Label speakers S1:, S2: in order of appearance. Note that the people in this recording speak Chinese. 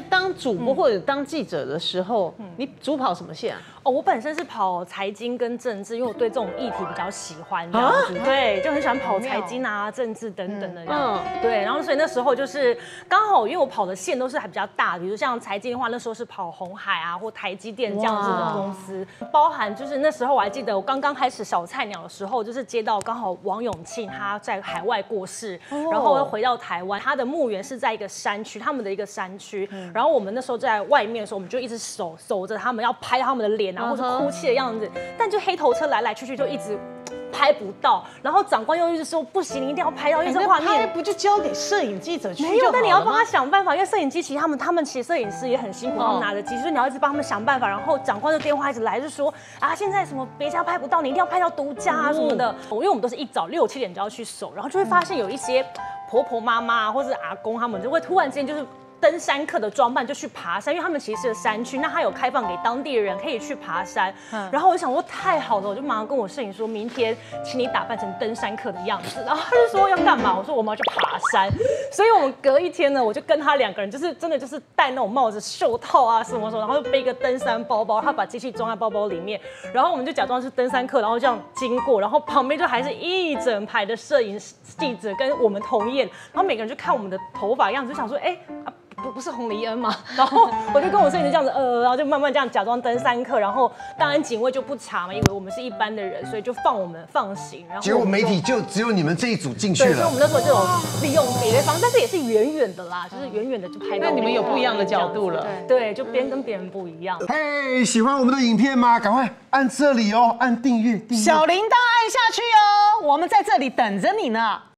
S1: 当主播或者当记者的时候，你主跑什么线啊？
S2: 哦，我本身是跑财经跟政治，因为我对这种议题比较喜欢这样子，对，就很喜欢跑财经啊、政治等等的这样。对，然后所以那时候就是刚好，因为我跑的线都是还比较大，比如像财经的话，那时候是跑鸿海啊或台积电这样子的公司，包含就是那时候我还记得我刚刚开始小菜鸟的时候，就是接到刚好王永庆他在海外过世，然后回到台湾，他的墓园是在一个山区，他们的一个山区，然后我们那时候在外面的时候，我们就一直守着他们，要拍他们的脸。然后是哭泣的样子，但就黑头车来来去去就一直拍不到，然后长官又一直说不行，你一定要拍到，因为这画面
S1: 不就交给摄影记者去
S2: 没有，但你要帮他想办法，因为摄影机其实他们其实摄影师也很辛苦，他们拿着机，所以你要一直帮他们想办法。然后长官的电话一直来，就说啊，现在什么别家拍不到，你一定要拍到独家啊什么的。因为我们都是一早6、7点就要去守，然后就会发现有一些婆婆妈妈或者阿公他们就会突然之间就是。登山客的装扮就去爬山，因为他们其实是个山区，那他有开放给当地的人可以去爬山。然后我就想说太好了，我就马上跟我摄影说，明天请你打扮成登山客的样子。然后他就说要干嘛？我说我们要去爬山。所以我们隔一天呢，我就跟他2个人，就是真的就是戴那种帽子、袖套啊什么什么，然后就背一个登山包包，他把机器装在包包里面，然后我们就假装是登山客，然后这样经过，然后旁边就还是一整排的摄影记者跟我们同业，然后每个人就看我们的头发样子，就想说，不是洪黎恩嘛？然后我就跟我摄影师这样子，然后就慢慢这样假装登山客，然后当然警卫就不查嘛，以为我们是一般的人，所以就放我们放行。然后
S3: 结果媒体就只有你们这一组进去了。
S2: 对，所以我们那时候就有利用别的方式，但是也是远远的啦，就是远远的就拍到。
S1: 那你们有不一样的角度了，
S2: 对，就跟别人不一样。
S3: 嘿，喜欢我们的影片吗？赶快按这里哦，按订阅，
S1: 小铃铛按下去哦，我们在这里等着你呢。